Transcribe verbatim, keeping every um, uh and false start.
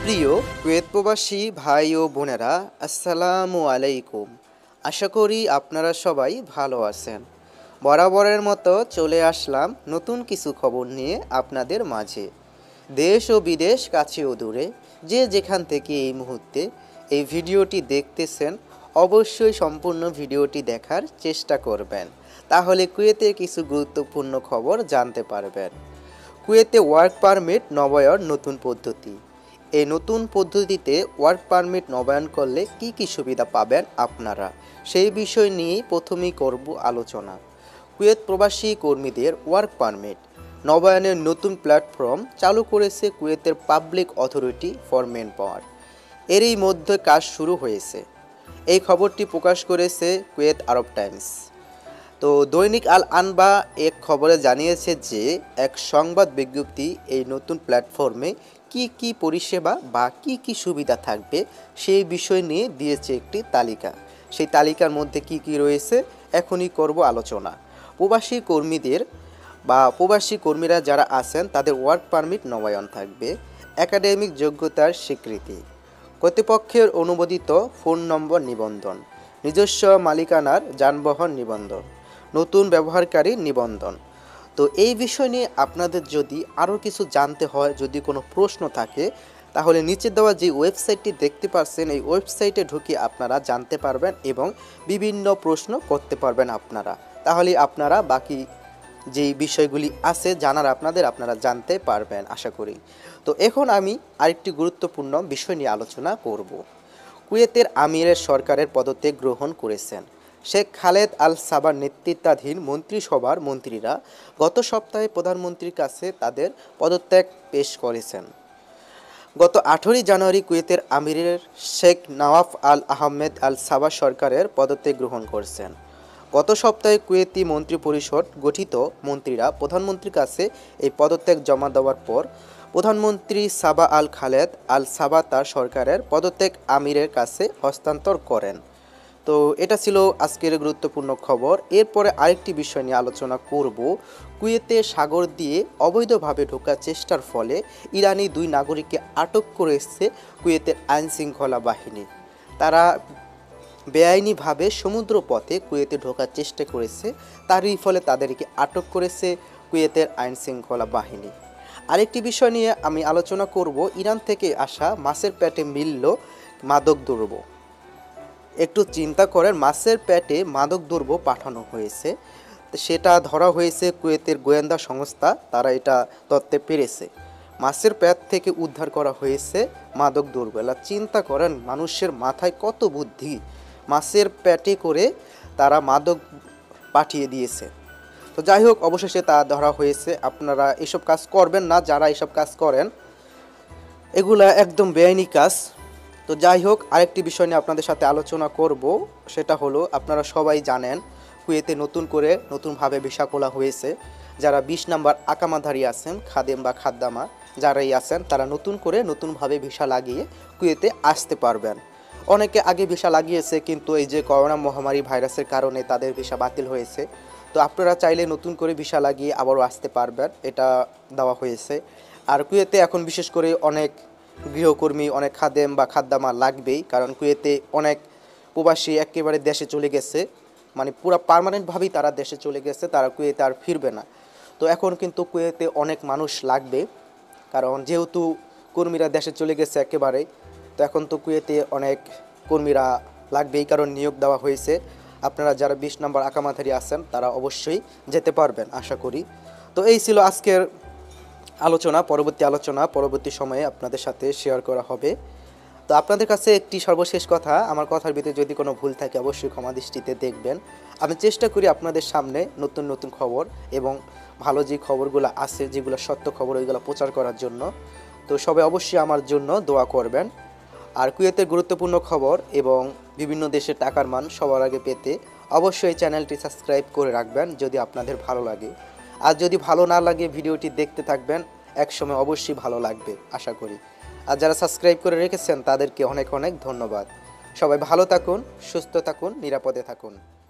প্রিয় কুয়েত প্রবাসী ভাই ও বোনেরা, আসসালামু আলাইকুম। আশা করি আপনারা সবাই ভালো আছেন। বরাবরের মতো চলে আসলাম নতুন কিছু খবর নিয়ে আপনাদের মাঝে। দেশ ও বিদেশ, কাছে ও দূরে, যে যেখান থেকে এই মুহূর্তে এই ভিডিওটি দেখতেছেন, অবশ্যই সম্পূর্ণ ভিডিওটি দেখার চেষ্টা করবেন। তাহলে কুয়েতের কিছু গুরুত্বপূর্ণ খবর জানতে পারবেন। কুয়েতে ওয়ার্ক পারমিট নবায়ন নতুন পদ্ধতি। এই নতুন পদ্ধতিতে ওয়ার্ক পারমিট নবায়ন করলে কি কি সুবিধা পাবেন আপনারা, সেই বিষয় নিয়েই প্রথমেই করব আলোচনা। কুয়েত প্রবাসী কর্মীদের ওয়ার্ক পারমিট নবায়নের নতুন প্ল্যাটফর্ম চালু করেছে কুয়েতের public authority for manpower. এরই মধ্যে কাজ শুরু হয়েছে। এই খবরটি প্রকাশ করেছে কুয়েত আরব টাইমস। তো দৈনিক আল আনবা এক খবরে জানিয়েছে যে এক সংবাদ বিজ্ঞপ্তি এই নতুন প্ল্যাটফর্মে কি কি পরিষেবা বা কি কি সুবিধা থাকবে সেই বিষয় নিয়ে দিয়েছে একটি তালিকা। সেই তালিকার মধ্যে কি কি রয়েছে এখনই করব আলোচনা। প্রবাসী কর্মীদের বা প্রবাসী কর্মীরা যারা আছেন তাদের ওয়ার্ক পারমিট নবায়ন থাকবে। একাডেমিক যোগ্যতার স্বীকৃতি, কর্তৃপক্ষের অনুমোদিত ফোন নম্বর নিবন্ধন, নিজস্ব মালিকানার যানবাহন নিবন্ধন, নতুন ব্যবহারকারী নিবন্ধন। তো এই বিষয় নিয়ে আপনাদের যদি আরও কিছু জানতে হয়, যদি কোনো প্রশ্ন থাকে, তাহলে নিচে দেওয়া যে ওয়েবসাইটটি দেখতে পাচ্ছেন এই ওয়েবসাইটে ঢুকে আপনারা জানতে পারবেন এবং বিভিন্ন প্রশ্ন করতে পারবেন আপনারা। তাহলে আপনারা বাকি যেই বিষয়গুলি আছে জানার আপনাদের আপনারা জানতে পারবেন আশা করি। তো এখন আমি আরেকটি গুরুত্বপূর্ণ বিষয় নিয়ে আলোচনা করব। কুয়েতের আমিরের সরকারের পদত্যাগ গ্রহণ করেছেন শেখ খালেদ আল সাবার নেতৃত্বাধীন মন্ত্রিসভার মন্ত্রীরা গত সপ্তাহে প্রধানমন্ত্রীর কাছে তাদের পদত্যাগ পেশ করেছেন। গত আঠারোই জানুয়ারি কুয়েতের আমিরের শেখ নওয়াফ আল আহমেদ আল সাবা সরকারের পদত্যাগ গ্রহণ করেছেন। গত সপ্তাহে কুয়েতি মন্ত্রিপরিষদ গঠিত মন্ত্রীরা প্রধানমন্ত্রীর কাছে এই পদত্যাগ জমা দেওয়ার পর প্রধানমন্ত্রী সাবা আল খালেদ আল সাবা তার সরকারের পদত্যাগ আমিরের কাছে হস্তান্তর করেন। তো এটা ছিল আজকের গুরুত্বপূর্ণ খবর। এরপরে আরেকটি বিষয় নিয়ে আলোচনা করব। কুয়েতে সাগর দিয়ে অবৈধভাবে ঢোকার চেষ্টার ফলে ইরানি দুই নাগরিককে আটক করেছে কুয়েতের আইনশৃঙ্খলা বাহিনী। তারা বেআইনিভাবে সমুদ্র পথে কুয়েতে ঢোকার চেষ্টা করেছে, তারই ফলে তাদেরকে আটক করেছে কুয়েতের আইনশৃঙ্খলা বাহিনী। আরেকটি বিষয় নিয়ে আমি আলোচনা করব। ইরান থেকে আসা মাছের পেটে মিলল মাদক দ্রব্য। একটু চিন্তা করেন, মাছের পেটে মাদক দ্রব্য পাঠানো হয়েছে, সেটা ধরা হয়েছে কুয়েতের গোয়েন্দা সংস্থা, তারা এটা ধরতে পেরেছে। মাছের পেট থেকে উদ্ধার করা হয়েছে মাদক দ্রব্য। চিন্তা করেন মানুষের মাথায় কত বুদ্ধি, মাছের পেটে করে তারা মাদক পাঠিয়ে দিয়েছে। তো যাই হোক, অবশেষে তা ধরা হয়েছে। আপনারা এসব কাজ করবেন না, যারা এসব কাজ করেন এগুলা একদম বেআইনি কাজ। তো যাই হোক, আরেকটি বিষয় নিয়ে আপনাদের সাথে আলোচনা করব। সেটা হলো, আপনারা সবাই জানেন কুয়েতে নতুন করে নতুনভাবে ভিসা খোলা হয়েছে। যারা বিশ নাম্বার আকামাধারী আছেন, খাদেম বা খাদ্দামা যারাই আছেন, তারা নতুন করে নতুনভাবে ভিসা লাগিয়ে কুয়েতে আসতে পারবেন। অনেকে আগে ভিসা লাগিয়েছে, কিন্তু এই যে করোনা মহামারী ভাইরাসের কারণে তাদের ভিসা বাতিল হয়েছে। তো আপনারা চাইলে নতুন করে ভিসা লাগিয়ে আবারও আসতে পারবেন, এটা দেওয়া হয়েছে। আর কুয়েতে এখন বিশেষ করে অনেক গৃহকর্মী, অনেক খাদেম বা খাদ্দামা লাগবেই, কারণ কুয়েতে অনেক প্রবাসী একেবারে দেশে চলে গেছে, মানে পুরো পার্মানেন্টভাবেই তারা দেশে চলে গেছে, তারা কুয়েতে আর ফিরবে না। তো এখন কিন্তু কুয়েতে অনেক মানুষ লাগবে, কারণ যেহেতু কর্মীরা দেশে চলে গেছে একেবারে, তো এখন তো কুয়েতে অনেক কর্মীরা লাগবে, এই কারণ নিয়োগ দেওয়া হয়েছে। আপনারা যারা বিশ নম্বর আকামাধারী আছেন তারা অবশ্যই যেতে পারবেন আশা করি। তো এই ছিল আজকের আলোচনা। পরবর্তী আলোচনা পরবর্তী সময়ে আপনাদের সাথে শেয়ার করা হবে। তো আপনাদের কাছে একটি সর্বশেষ কথা, আমার কথার ভিতরে যদি কোনো ভুল থাকে অবশ্যই ক্ষমা দৃষ্টিতে দেখবেন। আমি চেষ্টা করি আপনাদের সামনে নতুন নতুন খবর এবং ভালো যে খবরগুলো আছে, যেগুলো সত্য খবর, ওইগুলো প্রচার করার জন্য। তো সবাই অবশ্যই আমার জন্য দোয়া করবেন। আর কুয়েতের গুরুত্বপূর্ণ খবর এবং বিভিন্ন দেশের টাকার মান সবার আগে পেতে অবশ্যই চ্যানেলটি সাবস্ক্রাইব করে রাখবেন যদি আপনাদের ভালো লাগে। আর যদি ভালো না লাগে ভিডিওটি দেখতে থাকবেন, একসময় অবশ্যই ভালো লাগবে আশা করি। আর যারা সাবস্ক্রাইব করে রেখেছেন তাদেরকে অনেক অনেক ধন্যবাদ। সবাই ভালো থাকুন, সুস্থ থাকুন, নিরাপদে থাকুন।